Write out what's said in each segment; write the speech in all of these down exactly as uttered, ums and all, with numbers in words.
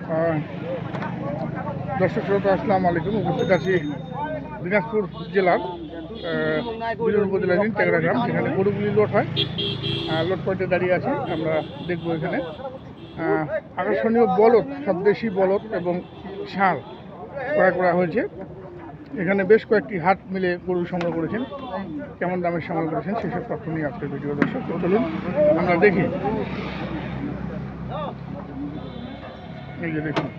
দর্শক শ্রোতা আসসালামু আলাইকুম। উপস্থিত আছি দিনাজপুর জেলার বিলুর উপজেলাধীন টেকরা গ্রাম, যেখানে গরুগুলি লোড হয়। লোড পয়েন্টে দাঁড়িয়ে আছি, আমরা দেখবো এখানে আকর্ষণীয় বলদ, সব দেশি বলদ এবং ষাঁড় ক্রয় করা হয়েছে। এখানে বেশ কয়েকটি হাট মিলে গরু সংগ্রহ করেছেন, কেমন দামের সংগ্রহ করেছেন সেসব তথ্য নিয়ে আজকের ভিডিও। দর্শক তো চলুন আমরা দেখি। এই যে দেখুন,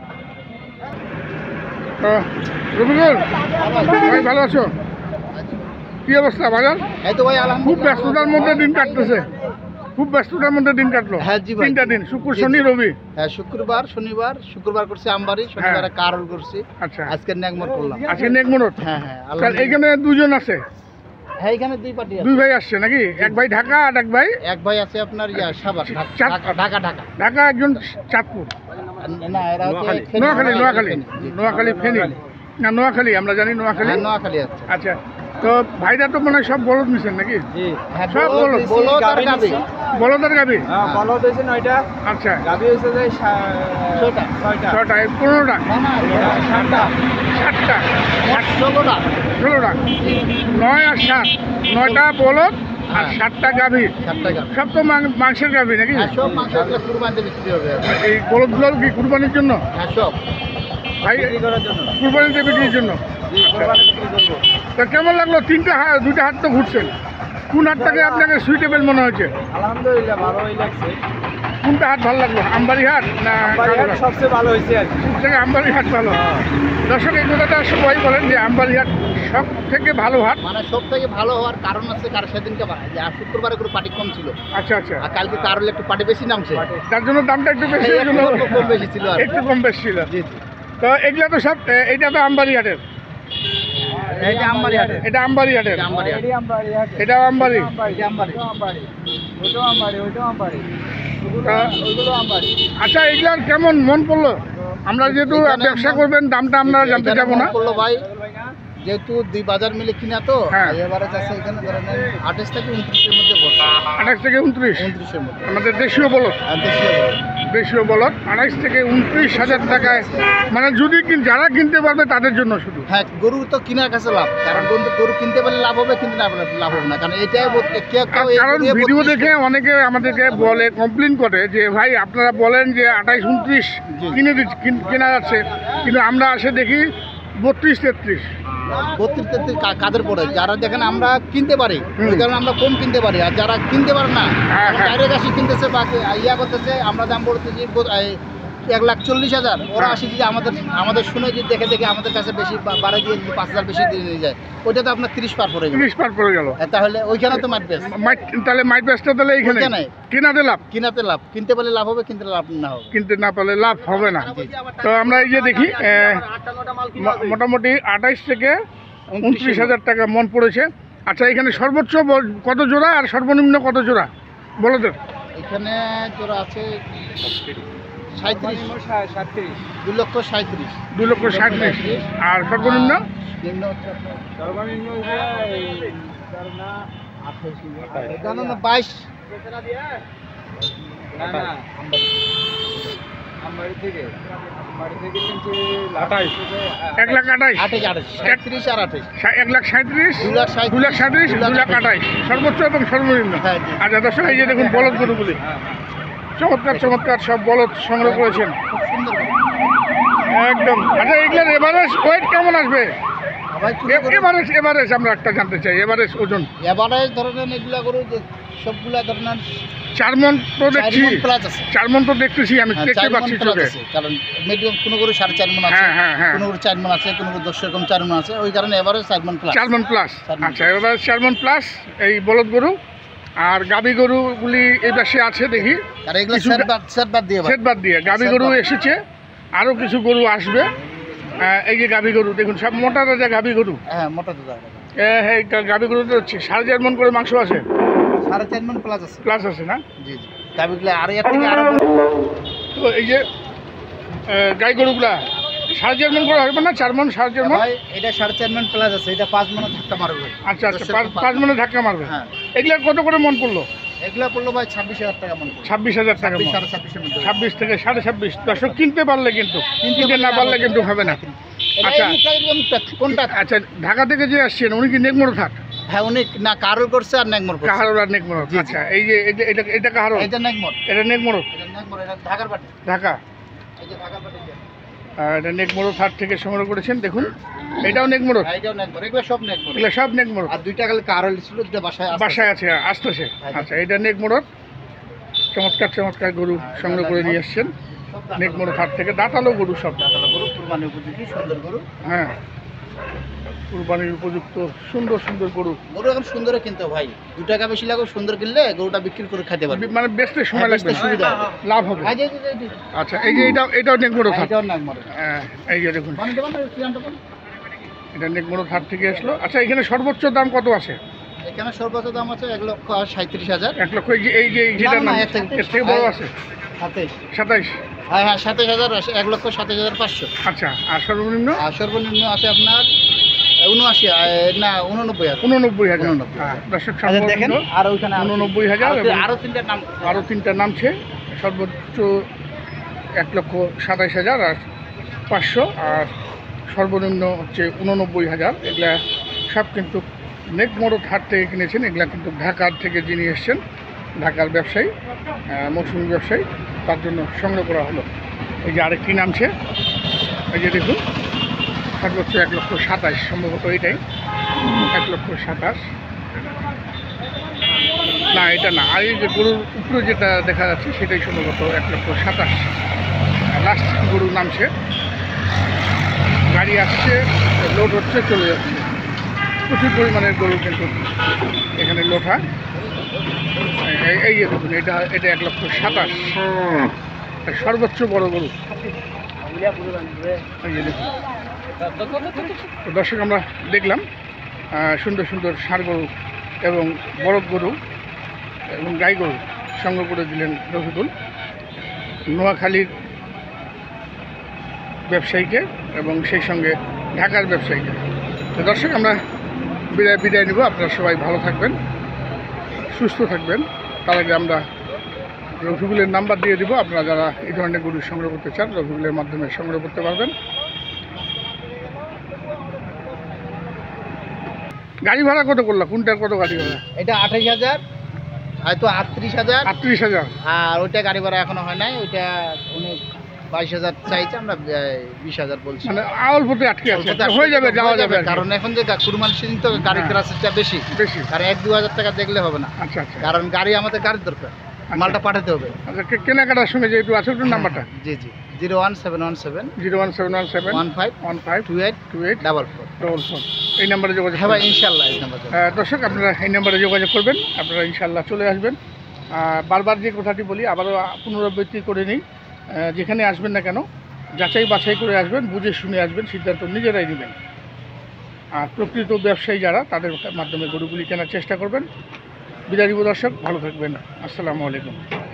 রবিকুল ভাই ভালো আছো? কি অবস্থা বাজার? এই তো ভাই আলহামদুলিল্লাহ, খুব ব্যস্ততার মধ্যে দিন কাটতেছে, খুব ব্যস্ততার মধ্যে দিন কাটলো। হ্যাঁ জি ভাই, তিনটা দিন, শুক্র শনি রবি। হ্যাঁ শুক্রবার শনিবার, শুক্রবার করছি আমবাড়ি, শনিবারে কারল করছি, আচ্ছা আজকে নেকমোর করলাম। আজকে নেকমোড়। হ্যাঁ হ্যাঁ এইখানে দুজন আছে, হ্যাঁ এখানে দুই পার্টি আছে, দুই ভাই আসছে নাকি? এক ভাই ঢাকা আর এক ভাই এক ভাই আছে আপনার ইয়া সাভার, চাঁদ- ঢাকা ঢাকা ঢাকা ঢাকা, একজন চাঁদপুর। না এরা হচ্ছে ফেনী। নোয়াখালী, নোয়াখালী, জি। নোয়াখালী ফেনী না নোয়াখালী, আমরা জানি নোয়াখালী। হ্যাঁ নোয়াখালী আছে। আচ্ছা, তো ভাইরা তো মনে হয় সব বলদ মিশেন নাকি? জি হ্যাঁ সব বলদ, বলদ আর গাবি। বলদের গাবি। হ্যাঁ বলদ হয়েছে নয়টা, আচ্ছা গাভী হয়েছে যে ছয়টা ছয়টা, ছটা, পনেরোটা, না না সাতটা সাতটা, ষোলোটা। ষোলোটা, নয় আর সাত, নয়টা বলদ আর হ্যাঁ। সাতটা গাভী। সাতটা গাবি। সব তো মাং- মাংসের গাভী নাকি? হ্যাঁ সব মাংস এগুলো কুরবানিতে বিক্রি হবে। এই বলদগুলো কি কুরবানির জন্য? হ্যাঁ সব ভাই বিক্রি করার জন্য। কুরবানিতে বিক্রির জন্য। জি, কোরবানি বিক্রি করবো। তা কেমন লাগলো? তিনটা হাট, দুইটা হাট তো ঘুরছেন, কোন হাটটাকে আপনাকে সুইটেবল মনে হয়েছে? আলহামদুলিল্লাহ ভালোই লাগছে। কোনটা হাট ভালো লাগলো, আমবাড়ি হাট না আমবাড়ি হাট সবচেয়ে ভালো হয়েছে আর কি। সব থেকে আমবাড়ি হাট ভালো? দর্শক এই কথাটা সবাই বলেন যে আমবাড়ি হাট সব থেকে ভালো হাট। মানে সব থেকে ভালো হওয়ার কারণ আছে, কারণ সেদিনকে বা- যে আর শুক্রবারে কোনো পার্টি কম ছিল, আচ্ছা আচ্ছা, আর কালকে কারোর একটু পার্টি বেশি নামছে, তার জন্য দামটা একটু বেশি, এই এই জন্য একটু কম বেশি ছিল আর কি। একটু কম বেশি ছিল। জি জি তো এগুলা তো সব, এইটা তো আমবাড়ি হাটের, এইটা আমবাড়ি হাটে, এটা আমবাড়ি হাটের, এটা আমবাড়ি হাট। এটাই আমবাড়ি হাট। এটাও আমবাড়ি। এটা আমবাড়ি। ওইটাও আমবাড়ি, ওইটাও আমবাড়ি, ওইটাও আমবাড়ি, ওইগুলো- তা- ওইগুলো আমবাড়ি। আচ্ছা, এগুলার কেমন মন পড়লো? আমরা যেহেতু এখানে ব্যবসা মন- করবেন, দামটা আমরা জানতে এখানে যাবো না। মনে করলো ভাই, যেহেতু দুই বাজার মিলে কিনা তো, হ্যাঁ। এবারে যাচ্ছে এখানে ধরেন আঠাশ থেকে উনত্রিশের মধ্যে পড়ছে, আঠাশ থেকে উনত্রিশ, উনত্রিশের মধ্যে। আমাদের দেশীয় বলদ, আর দেশীয় বলদ। দেশীয় বলদ আঠাইশ থেকে উনত্রিশ হাজার টাকায়, মানে যদি কিন- যারা কিনতে পারবে তাদের জন্য শুধু। হ্যাঁ গরু তো কেনার কাছে লাভ, কারণ গরু গরু কিনতে পারলে লাভ হবে, কিনতে না পারলে লাভ হবে না, কারণ এটাই বোধ- কেউ কেউ এই কারণ গরু এ ভিডিও বত্রিশ দেখে অনেকে আমাদেরকে বলে, কমপ্লেন করে যে ভাই আপনারা বলেন যে আঠাইশ উনত্রিশ জি। কিনে দিচ্ছি, কিন- কেনা যাচ্ছে, কিন্তু আমরা আসে দেখি বত্রিশ তেত্রিশ। বত্রিশ তেত্রিশ কা- কাদের পড়ে, যারা দেখেন আমরা কিনতে পারি হুম। ওই কারণে আমরা কম কিনতে পারি, আর যারা কিনতে পারে না হ্যাঁ, হ্যাঁ। ডাইরেক্ট আসি কিনতেছে বা কে- ইয়া করতেছে, আমরা দাম বলতেছি ব- এই এক লাখ চল্লিশ হাজার, ওরা হ্যাঁ। আসি যদি আমাদের আমাদের শুনে যদি দেখে দেখে আমাদের কাছে বেশি বা- বাড়াই দিয়ে যদি পাঁচ হাজার বেশি দিয়ে নিয়ে যায়, ওইটা তো আপনার তিরিশ পার পড়ে যাবে। তিরিশ পার পড়ে গেল। হ্যাঁ, তাহলে ওইখানে তো মাঠ বেশ মাইট, তাহলে মাইট ব্যস্ত তাহলে এইখানে ওইখানে। কেনাতে লাভ, কিনাতে লাভ, কিনতে পারলে লাভ হবে, কিনতে লাভ না হবে। কিনতে না পারলে লাভ হবে না। তো আমরা এই যে দেখি আহ, ম- মোটামুটি আঠাইশ থেকে উনত্রিশ হাজার টাকা মন পড়েছে। আচ্ছা, এখানে সর্বোচ্চ ব- কত জোড়া আর সর্বনিম্ন কত জোড়া বলদের? এখানে তোরা আছে সাঁত্রিশ, সা- সাতত্রিশ। দুই লক্ষ সাঁত্রিশ, দুই লক্ষ সাঁত্রিশ, আর সর্বনিম্ন নিম্ন হচ্ছে আপনার সর্বনিম্ন হচ্ছে এই ধরেন না আঠাশ, জানেন না বাইশ। না না আমবাড়ি থেকে, আমবাড়ি থেকে কিনছি আঠাশ, এক লাখ আঠাইশ, আঠাশ আঠাশ সাঁত্রিশ আর আঠাশ। সা- এক লাখ সাঁত্রিশ, দুই লাখ সাঁইত্রিশ, দুই লাখ সাঁত্রিশ, দুই লাখ দুই লাখ আঠাইশ, সর্বোচ্চ এবং সর্বনিম্ন। হ্যাঁ, জি। আচ্ছা দর্শক, এই যে দেখুন বলদ গরুগুলি, চমৎকার চমৎকার সব বলদ সংগ্রহ করেছেন খুব সুন্দর করে। একদম। আচ্ছা, এগুলোর এভারেজ ওয়েট কেমন আসবে? সবাই চুরি করে- এভারেজ এভারেজ আমরা একটা জানতে চাই, এভারেজ ওজন। এবারে ধরেন এগুলা গরু যে সবগুলা ধরেন চার মন তো চার দেখছি, মণ প্লাস আছে। চার মন তো দেখতেছি, আমি হ্যাঁ, দেখতে চার মণ পাচ্ছি প্লাস চোখে। আছে, কারণ মিডিয়াম কোনো গরু সাড়ে চার মন আছে, হ্যাঁ হ্যাঁ হ্যাঁ, কোনো গরু চার মন আছে, কোনো গরু দশ রকম চার মন আছে, ওই কারণে এবারে চার মন প্লাস। চার মন প্লাস। চার মণ আচ্ছা, এবার চার মন প্লাস এই বলদ গরু। আর গাবি গরুগুলি এই পাশে আছে দেখি, আর এগুলো কিছু- সেট বাদ সেট বাদ দিয়ে সেট বাদ দিয়ে গাবি সেট গরু বাদ। এসেছে, আরও কিছু গরু আসবে। আহ, এই যে গাবি গরু দেখুন, সব মোটা তাজা গাবি গরু। হ্যাঁ মোটা দুধ আছে। এ, এই গা- গাবি গরু তো হচ্ছে সাড়ে চার মন করে মাংস আছে, সাড়ে চার মন প্লাস আছে। প্লাস আছে না? জি জি গাবিগুলো আর এর থেকে আরো তো এই যে আহ, গাই গরুগুলা সাড়ে চার মন করে হবে না, চার মন সাড়ে চার মন? ভাই এটা সাড়ে চার মন প্লাস আছে, এটা পাঁচ মনে ধাক্কা মারবে। আচ্ছা আচ্ছা, পাঁচ পাঁচ মনে ধাক্কা মারবে। হ্যাঁ এগুলা কত করে মন পড়লো? এগুলা পড়লো ভাই ছাব্বিশ হাজার টাকা মনে করি। ছাব্বিশ হাজার টাকা ছাব্বিশ মন। সাড়ে ছাব্বিশের মধ্যে ছাব্বিশ থেকে সাড়ে ছাব্বিশ দর্শক কিনতে পারলে কিন্তু কিনতে না পারলে কিন্তু হবে না। এটা আচ্ছা। এই মুখটা, এই মুখটা, কোনটা? আচ্ছা, ঢাকা থেকে যে আসছেন উনি কি নেকমোড়ো থাক? হ্যাঁ উনি না কারোর করছে আর নেকমোর করছে। কাহারোল আর নেকমোড়ো। জি, জি। আচ্ছা, এই যে এটা এটা এটা কাহারোল, এটা নেকমোর, এটা নেকমোড়ো, এটা নেকমোর, এটা ঢাকার পাটি। ঢাকা। এই যে ঢাকার পাটি এটা। আর এটা নেকমোড়ো থাক থেকে সংগ্রহ করেছেন, দেখুন এটাও নেকমোড়ো, হ্যাঁ, এটাও নেকমোর, এগুলো সব নেকমোর। এগুলো সব নেকমোড়ো। আর দুইটা গেলে কারোল ছিল, দুটো বাসায় আসছে। বাসায় আছে, আসতেছে। হ্যাঁ। আচ্ছা, এটা নেকমোড়ো, চমৎকার চমৎকার গরু সংগ্রহ করে নিয়ে এসছেন সব দাঁতালো। নেকমোড়ো থাক থেকে। দাঁতালো গরু সব। দাঁতালো গরু, কুরবানি উপযোগী সুন্দর গরু। হ্যাঁ, কুরবানির উপযুক্ত সুন্দর সুন্দর গরু। গরু এখন সুন্দর কিনতে ভাই, দু টাকা বেশি লাগবে, সুন্দর কিনলে গরুটা বিক্রি করে খেতে পারবে। মানে বেচতে সময় হ্যাঁ, লাগবে বেচতে সুবিধা না, হবে। লাভ হবে। এই যে, এই যে, এই যে। আচ্ছা, এই যে এটাও এটাও নেকমোড়ো থাক। এটাও নেকমোর। হ্যাঁ, এই যে দেখুন বানিয়ে দেবেন না, কিরানটা বলুন। এটা নেকমোড়ো থাক থেকে আসলো। আচ্ছা, এখানে সর্বোচ্চ দাম কত আছে? এখানে সর্বোচ্চ দাম আছে এক লক্ষ সাঁত্রিশ হাজার। এক লক্ষ। এই যে এই যে যেটার না, নাম এর থেকে- এর থেকে বড় আছে সাতাইশ। সাতাইশ। হ্যাঁ হ্যাঁ সাতাইশ হাজার, এক লক্ষ সাতাইশ হাজার পাঁচশো। আচ্ছা, আর সর্বনিম্ন আর সর্বনিম্ন আছে আপনার উনআশি, না উননব্বই হাজার। উননব্বই হাজার। উননব্বই হ্যাঁ, দর্শক আচ্ছা দেখেন, সর্বনিম্ন আর ওইখানে আরো- উননব্বই হাজার আরো- এবং আরো তিনটা নাম। আরও তিনটা নামছে। সর্বোচ্চ এক লক্ষ সাতাইশ হাজার আর পাঁচশো, আর সর্বনিম্ন হচ্ছে উননব্বই হাজার। এগুলা সব কিন্তু নেকমোড়ো হাট থেকে কিনেছেন। এগুলা কিন্তু ঢাকার থেকে যিনি এসছেন, ঢাকার ব্যবসায়ী, আহ, মৌসুমি ব্যবসায়ী, তার জন্য সংগ্রহ করা হলো। এই যে আরেকটি নামছে, এই যে দেখুন সর্বোচ্চ এক লক্ষ সাতাশ, সম্ভবত এটাই এক লক্ষ সাতাশ। না, এটা না, আর এই যে গরুর উপরে যেটা দেখা যাচ্ছে সেটাই সম্ভবত এক লক্ষ সাতাশ। লাস্ট গরু নামছে, গাড়ি আসছে, লোড হচ্ছে, চলে যাচ্ছে। প্রচুর পরিমাণের গরু কিন্তু এখানে লোড হয়। এই- এই যে দেখুন, এটা এটা এক লক্ষ সাতাশ, সর্বোচ্চ বড় গরু। এই যে দেখুন। তো দর্শক, আমরা দেখলাম আহ, সুন্দর সুন্দর ষাঁড় গরু এবং বলদ গরু এবং গাই গরু সংগ্রহ করে দিলেন রফিকুল, নোয়াখালীর ব্যবসায়ীকে এবং সেই সঙ্গে ঢাকার ব্যবসায়ীকে। তো দর্শক, আমরা বিদায় বিদায় নেব। আপনারা সবাই ভালো থাকবেন, সুস্থ থাকবেন। তার আগে আমরা রফিকুলের নাম্বার দিয়ে দিব। আপনারা যারা এই ধরনের গরু সংগ্রহ করতে চান, রফিকুলের মাধ্যমে সংগ্রহ করতে পারবেন। গাড়ি ভাড়া কত করলো? কোনটার কত গাড়ি ভাড়া? এটা আঠাইশ হাজার, হয়তো আটত্রিশ হাজার। আটত্রিশ হাজার। আর ওইটা গাড়ি ভাড়া এখনো হয় নাই, ওইটা উনি বাইশ হাজার চাইছে, আমরা বিশ হাজার বলছি। মানে অল্পতে আটকে আছে। অল্পতে হয়ে যাবে, যাওয়া হয়ে যাবে আর কি। কারণ এখন যে কুরবানি সিজন তো গাড়ি হ্যাঁ। ক্রাসেসটা বেশি, বেশি। কারণ এক দু হাজার টাকা দেখলে হবে না, আচ্ছা আচ্ছা কারণ গাড়ি আমাদের গাড়ির দরকার, মালটা পাঠাতে হবে। আচ্ছা, কে- কেনাকাটার সঙ্গে যেহেতু আছে, একটু নাম্বারটা জি জি, zero one seven one seven zero one seven one seven one five one five two eight two eight double four. Double four. এই নাম্বারে যোগাযোগ হ্যাঁ ভাই, করবেন। ইনশাল্লাহ এই নাম্বার। আহ, দর্শক, আপনারা এই নাম্বারে যোগাযোগ করবেন, আপনারা ইনশাল্লাহ চলে আসবেন। আহ, বারবার যে কথাটি বলি, আবারও পুনরাবৃত্তি করে নিই, আহ, যেখানে আসবেন না কেন যাচাই বাছাই করে আসবেন, বুঝে শুনে আসবেন, সিদ্ধান্ত নিজেরাই নেবেন। আর প্রকৃত ব্যবসায়ী যারা, তাদের মাধ্যমে গরুগুলি কেনার চেষ্টা করবেন। বিদায় নিব দর্শক, ভালো থাকবেন। আসসালামু আলাইকুম।